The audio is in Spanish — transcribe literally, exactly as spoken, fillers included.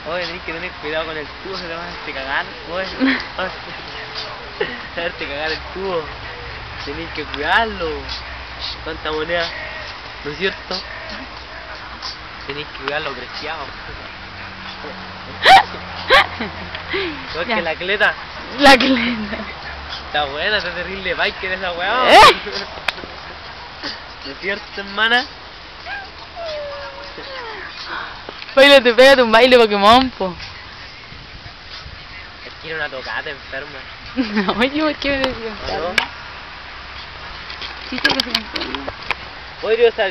Oye, tenés que tener cuidado con el tubo, se te va a hacerte cagar, oye. Hacerte cagar el tubo. Tenés que cuidarlo. Tanta moneda, ¿no es cierto? Tenés que cuidarlo preciado. ¿No es que la cleta? La cleta. Está buena, está terrible biker esa weá. ¿Eh? ¿No es cierto, hermana? Bailate, pégate un baile Pokémon, po. Es que era una tocata enferma. Oye, ¿por qué me decís ¿No? Sí, sé que se enferma. Podría